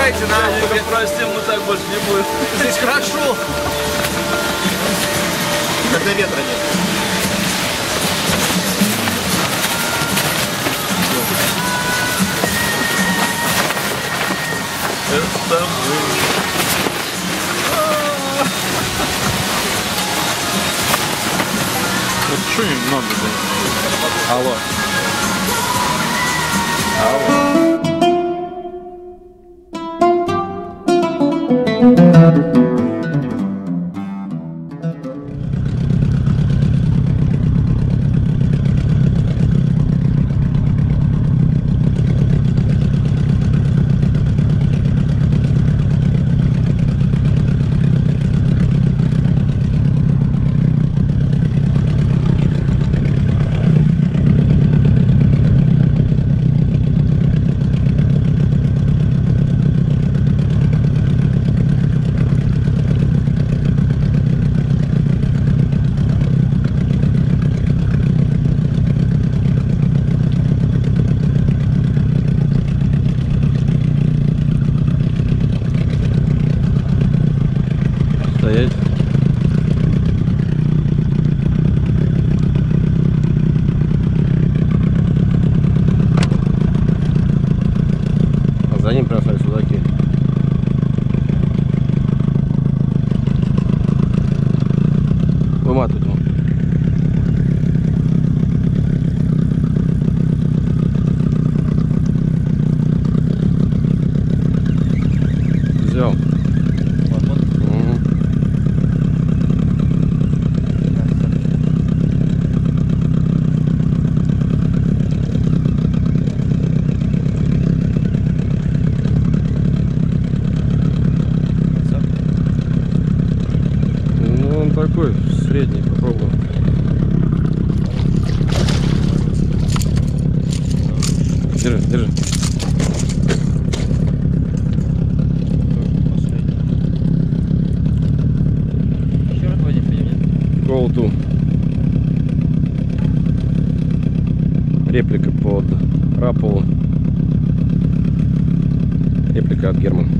Езжайте нахуй. Простим, мы так больше не будем. Здесь хорошо. Когда ветра нет. Это Вот что им надо, да? Алло. Стоять. А за ним прям смотри, судаки. Выматывать его. Взял. Такой средний, попробуем. Держи, держи. Еще раз водить пойдем, нет? Go-to. Реплика под Раполу. Реплика от Герман.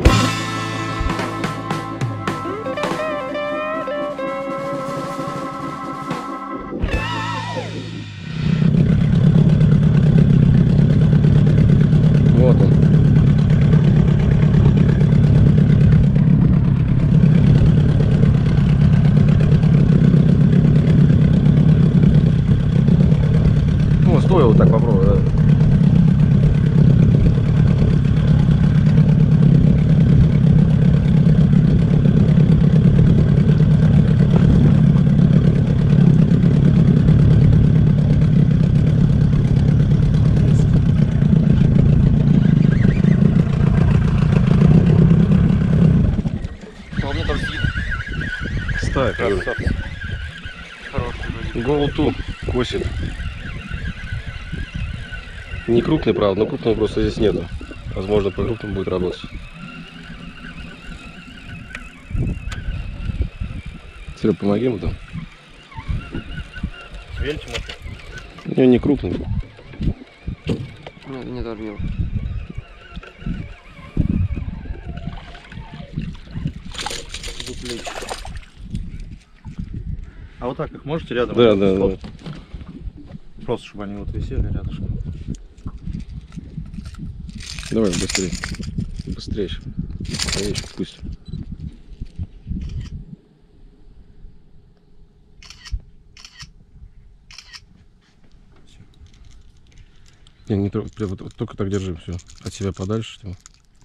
Вот он. Ну, стоило так попробовать, да? Ставь, Go-to косит. Не крупный, правда, но крупного просто здесь нету. Возможно, по крупному будет работать. Серега, помоги ему там. Вельче, может? Не крупный. Не дорвил. А вот так их можете рядом? Да, да, да. Просто, чтобы они вот висели рядышком. Давай быстрее. Быстрее еще. Пусть. Не трогай, вот только так держи, все. От себя подальше. Типа.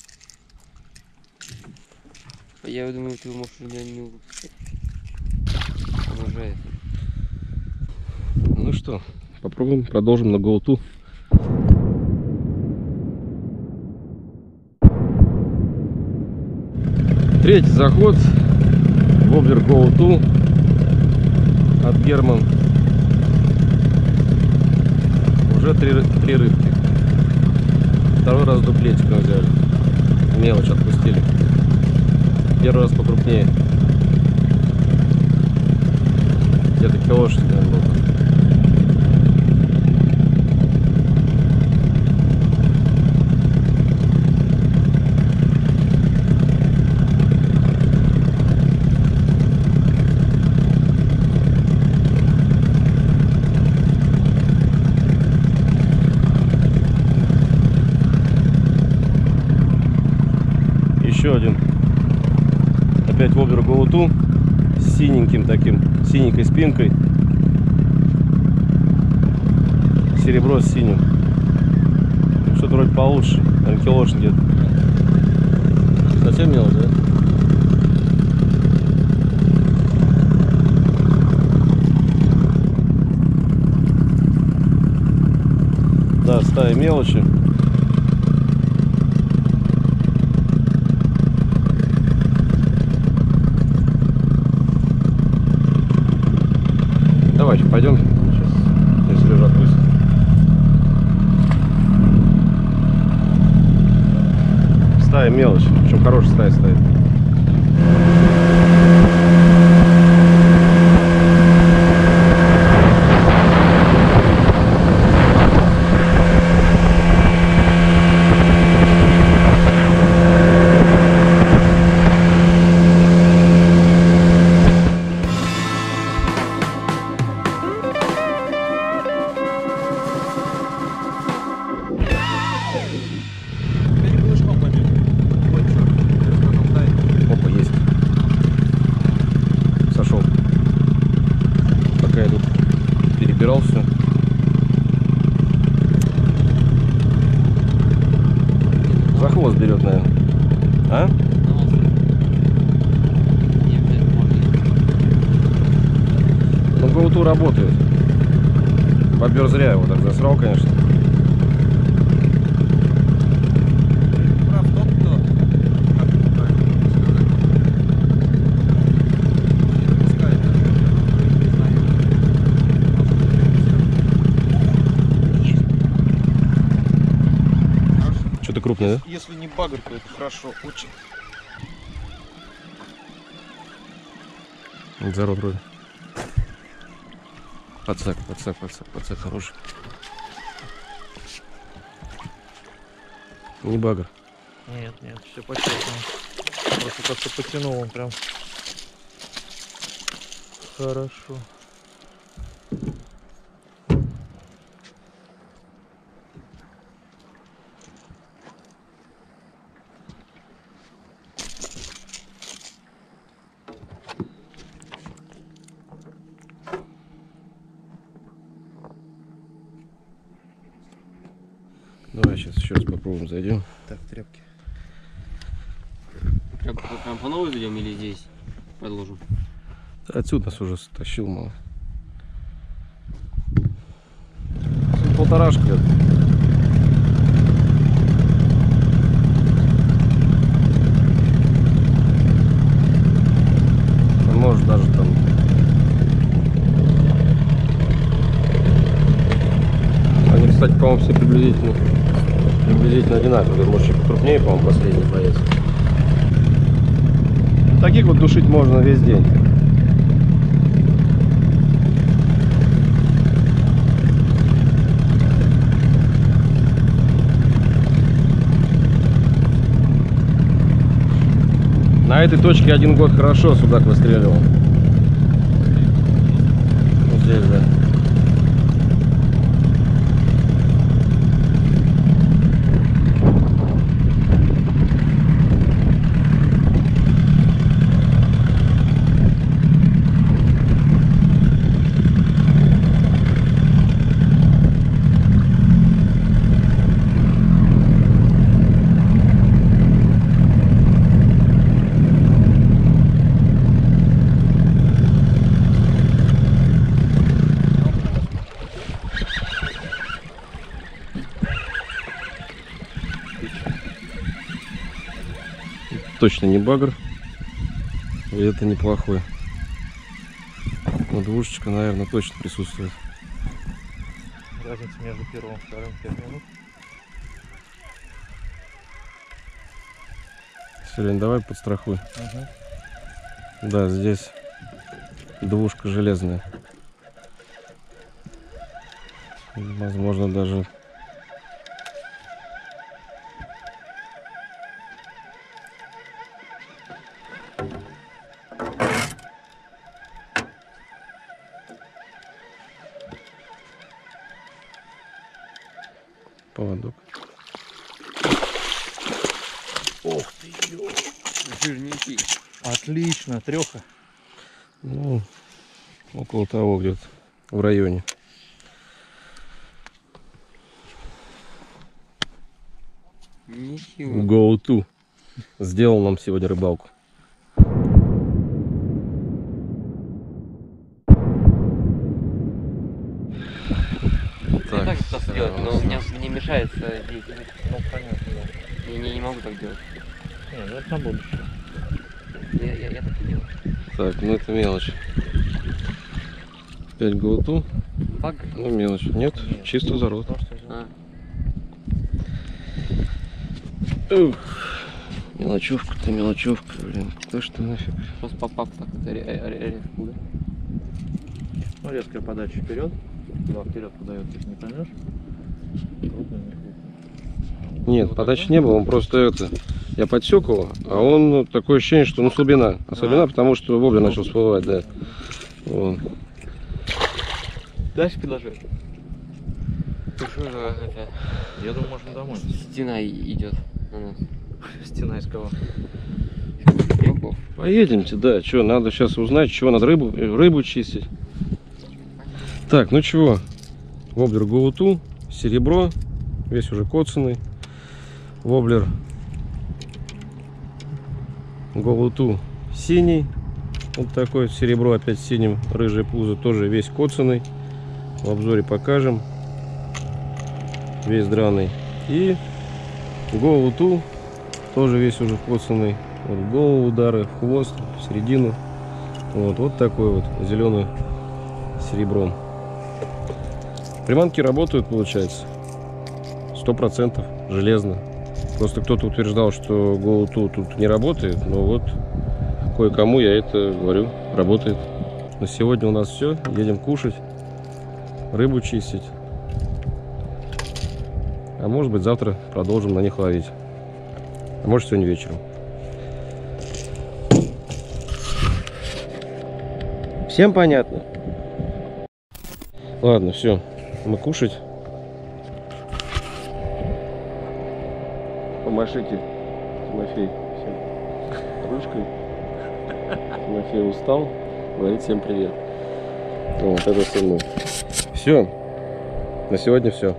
Я думаю, ты можешь не выпускать. Обожает. Ну что, попробуем, продолжим на Go-to. Третий заход. Воблер Go-to от Герман. Уже три рыбки. Второй раз дуплетиком взяли. Мелочь отпустили. Первый раз покрупнее. Где-то килошечка, наверное, было. еще один. Опять Вобер Гоуту с синеньким таким, синенькой спинкой. Серебро с синим. Что-то вроде получше. Наверное, килошный где-то. Совсем мелочь, да? Да, стая мелочи. Давайте пойдем. Сейчас, если лежат, пусть. Стая мелочь. Причем хорошая стая стоит. Опа, есть. Сошел. Пока я тут перебирал все. За хвост берет, наверное. А? Ну, Гоуту работает. Бобер зря его так засрал, конечно. Прав тот, кто, как это правильно сказать, пускай даже, не знаю, Что-то крупное, да? если не багр, то это хорошо, очень. Зарод вроде. Подсак хороший. Не багр. Нет, все по-честному. Просто как-то потянул он прям хорошо. Давай сейчас еще раз попробуем, зайдем. Так, тряпки. Прям по новой зайдем или здесь продолжим? Отсюда нас уже стащил мало. Полторашка где-то. Может даже там. Они, кстати, по-моему, все приблизительно одинаковые. Может, чуть крупнее, по-моему, последний боец. Таких вот душить можно весь день. На этой точке 1 год хорошо судак выстреливал. Вот здесь, да. Точно не багр. И это неплохой. Но двушечка, наверное, точно присутствует. Разница между первым и вторым 5 минут. Селень, давай подстрахуй. Угу. Да, здесь двушка железная. Возможно, даже... поводок. Ух ты, ё. Жирненький. Отлично, трёха. Ну, около того где-то, в районе. Ничего. Go to. Сделал нам сегодня рыбалку. Я так пытался делать, но у меня не мешается деятельность. Ну, понятно, да. Я не могу так делать. Не, ну это на будущее. Я так и делаю. Так, ну это мелочь. 5 go to. Пак? Ну мелочь. Нет, чисто зарод. А. Ух. Мелочевка-то мелочевка, блин. Кто что нафиг. Просто пап так это резко, да? Ну, резкая подача вперед. Туда вперед подает, если не поймешь. Крупно, не крупно. Нет, подачи не было, он просто это. Я подсек его, а он ну, такое ощущение, что ну слабина. А слабина, потому что воблер начал всплывать, да. Вот. Дальше предложи. Что это? Я думаю, можно домой. Стена идет на нас. Стена из кого? Игроков. Поедемте, да. Что, надо сейчас узнать, чего надо рыбу чистить. Так, ну чего? Воблер go to, серебро, весь уже коцанный. Воблер go to синий, вот такой, серебро опять синим, рыжий пузо тоже весь коцанный. В обзоре покажем. Весь драный. И go to тоже весь уже коцанный. Вот в голову удары, в хвост, в середину. Вот такой вот зеленый серебром. Приманки работают, получается. 100% железно. Просто кто-то утверждал, что go to тут не работает, но вот кое-кому я это говорю, работает. На сегодня у нас все. Едем кушать, рыбу чистить. А может быть завтра продолжим на них ловить. А может сегодня вечером. Всем понятно? Ладно, все. Мы кушать. Помашите, Тимофей, всем ручкой. Тимофей устал. Говорит всем привет. Вот это сильно. Все. На сегодня все.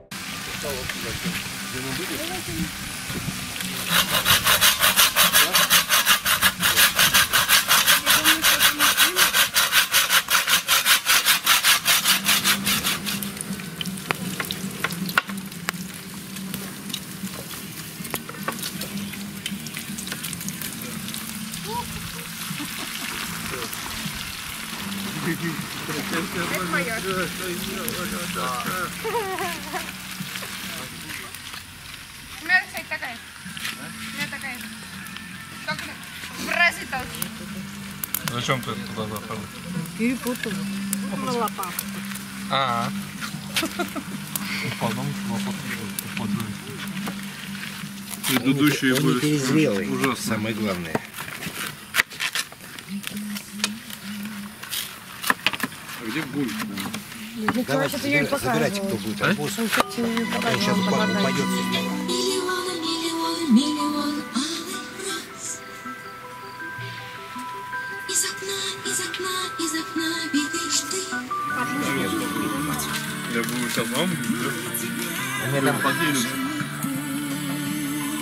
У меня, кстати, такая же. У меня такая же. Только в разы толще. Зачем ты туда заходил? Перепутала. На лопатку. А. Потом лопатку. Предыдущие Он были не перезрелый, ужасно. самое главное. А где буль? Давайте, забирайте, кто будет арбуз. Он сейчас упадет. Миллион алых роз. Из окна видишь ты. Я буду сейчас вам.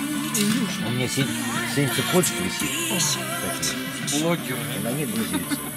У меня 7 цепочек висит. Блогер. На них грузится.